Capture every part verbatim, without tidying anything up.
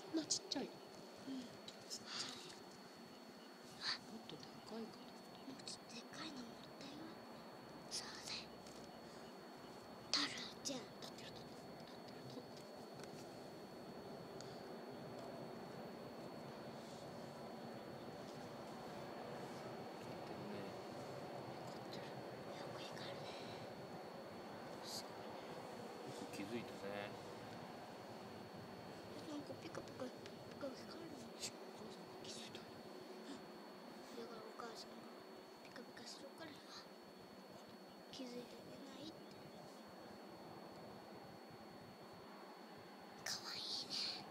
んなちっちゃい。 うん、ちっちゃい。 もっとでかいかな。 もっとでかいの持ったよ。そうだよ。タラちゃん。 立ってる立ってる立ってる立ってる。 よく光るね。 すごいね。よく気づいたね。 なんかピカピカピカ光るの。 お母さんが気づいた。 だからお母さんがピカピカするから気づいてあげないって。かわいいね。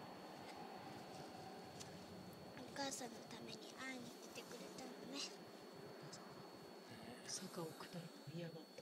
お母さんのために会いに来てくれたのね。 坂を下るの嫌がって。